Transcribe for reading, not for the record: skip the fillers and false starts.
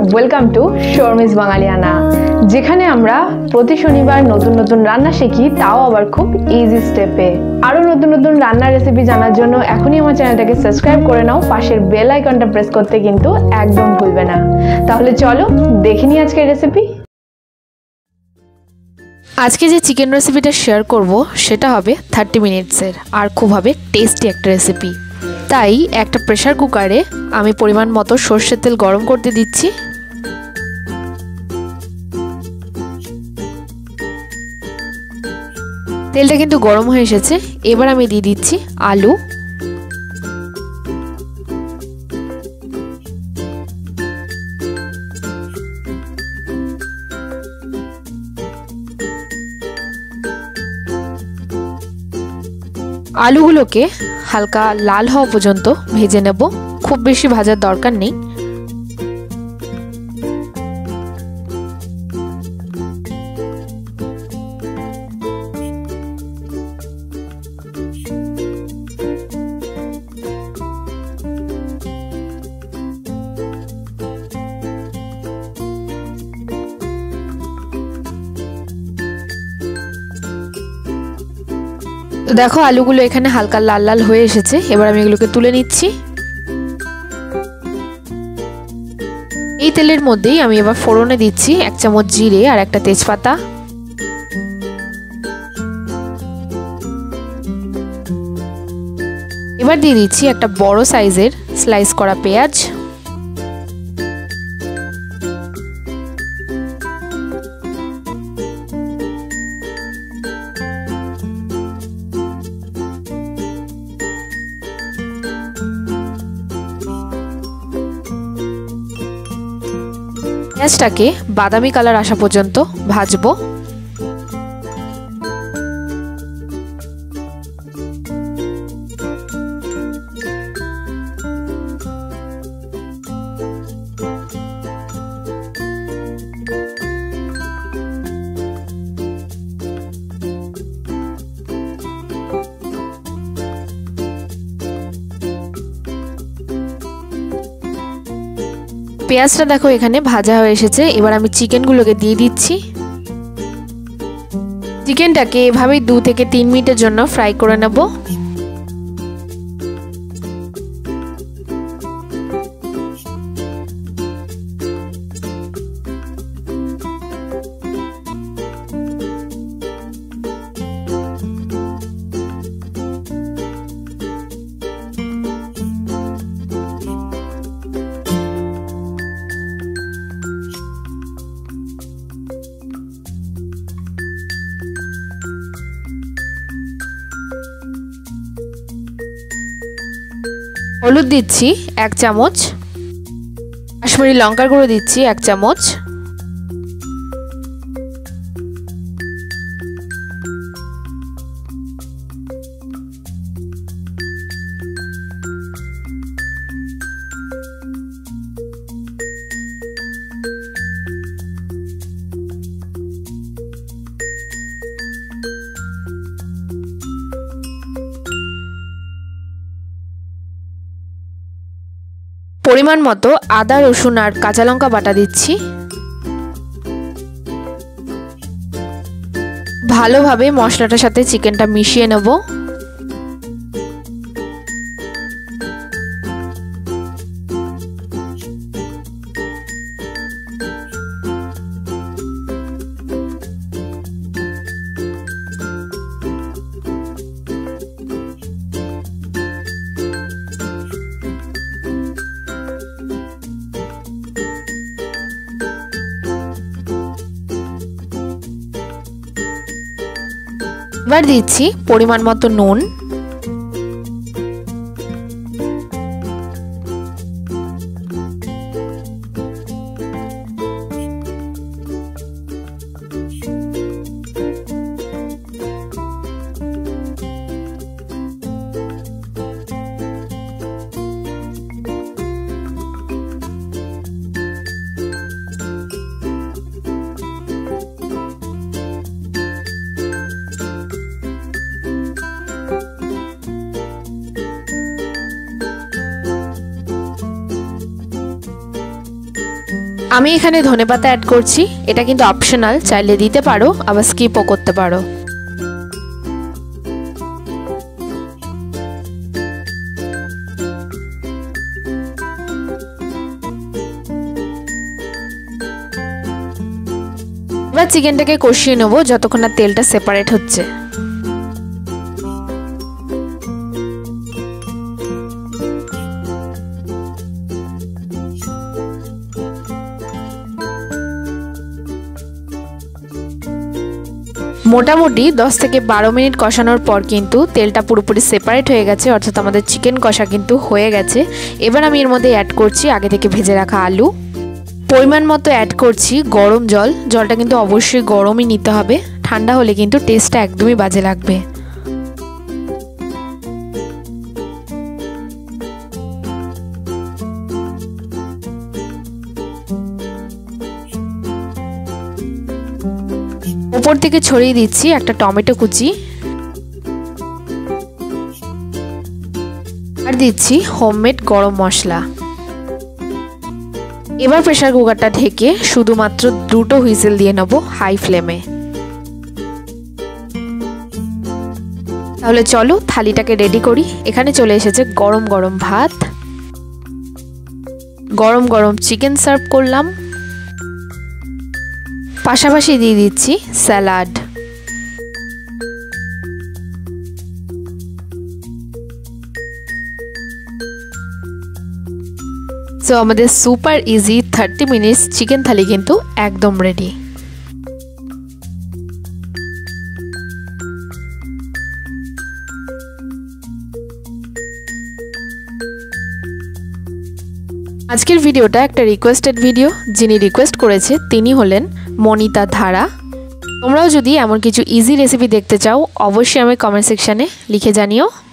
Welcome to Sharmi's বাঙালিয়ানা, যেখানে আমরা প্রতি শনিবার নতুন নতুন রান্না শিখি, তাও আবার খুব ইজি স্টেপে। আরো নতুন নতুন রান্নার রেসিপি জানার জন্য এখনই আমার চ্যানেলটাকে সাবস্ক্রাইব করে নাও, পাশের বেল আইকনটা প্রেস করতে কিন্তু একদম ভুলবে না। তাহলে চলো দেখে নিই আজকের রেসিপি। আজকে যে চিকেন রেসিপিটা শেয়ার করব সেটা হবে 30 মিনিটসের আর খুব হবে টেস্টি একটা রেসিপি। তাই একটা প্রেসার কুকারে আমি পরিমাণ মতো সরষের তেল গরম করতে দিচ্ছি। তেলটা কিন্তু গরম হয়ে এসেছে। এবার আমি দিয়ে দিচ্ছি আলু, আলুগুলোকে হালকা লাল হওয়া পর্যন্ত ভেজে নেব, খুব বেশি ভাজার দরকার নেই। তো দেখো আলুগুলো এখানে হালকা লাল লাল হয়ে এসেছে। এবার আমি এগুলোকে তুলে নিচ্ছি। এই তেলের মধ্যেই আমি এবার ফোড়নে দিচ্ছি 1 চামচ জিরে আর একটা তেজপাতা। এবার দিয়ে দিচ্ছি একটা বড় সাইজের স্লাইস করা পেঁয়াজ। পেঁয়াজটাকে বাদামি কালার আসা পর্যন্ত ভাজবো। পেঁয়াজটা দেখো এখানে ভাজা হয়ে এসেছে। এবার আমি চিকেনগুলোকে দিয়ে দিচ্ছি। চিকেনটাকে এভাবেই 2 থেকে 3 মিনিটের জন্য ফ্রাই করে নেব। হলুদ দিচ্ছি 1 চামচ, কাশ্মীরি লঙ্কার গুঁড়ো দিচ্ছি 1 চামচ, পরিমাণ মতো আদা, রসুন আর কাঁচা লঙ্কা বাটা দিচ্ছি। ভালোভাবে মশলাটার সাথে চিকেনটা মিশিয়ে নেব। এবার দিচ্ছি পরিমাণ মতো নুন, আমি এখানে ধনেপাতা অ্যাড করছি, এটা কিন্তু অপশনাল, চাইলে দিতে পারো আবার স্কিপও করতে পারো। এবার চিকেনটাকে কষিয়ে নেবো যতক্ষণ না তেলটা সেপারেট হচ্ছে। মোটামুটি 10 থেকে 12 মিনিট কষানোর পর কিন্তু তেলটা পুরোপুরি সেপারেট হয়ে গেছে, অর্থাৎ আমাদের চিকেন কষা কিন্তু হয়ে গেছে। এবার আমি এর মধ্যে অ্যাড করছি আগে থেকে ভেজে রাখা আলু, পরিমাণ মতো অ্যাড করছি গরম জল। জলটা কিন্তু অবশ্যই গরমই নিতে হবে, ঠান্ডা হলে কিন্তু টেস্টটা একদমই বাজে লাগবে। উপর থেকে ছড়িয়ে দিচ্ছি একটা টমেটো কুচি, আর দিচ্ছি হোমমেড গরম মশলা। এবার প্রেসার কুকারটা ঢেকে শুধুমাত্র 2টো হুইসেল দিয়ে নেব হাই ফ্লেমে। তাহলে চলো থালিটাকে রেডি করি। এখানে চলে এসেছে গরম গরম ভাত, গরম গরম চিকেন সার্ভ করলাম, পাশাপাশি দিয়ে দিচ্ছি স্যালাড। সো আমাদের super easy 30 minutes chicken thali কিন্তু একদম রেডি। আজকের ভিডিওটা একটা রিকোয়েস্টেড ভিডিও। যিনি রিকোয়েস্ট করেছে তিনি হলেন মনিতা ধারা। তোমরাও যদি এমন কিছু ইজি রেসিপি দেখতে চাও অবশ্যই আমি কমেন্ট সেকশনে লিখে জানিও।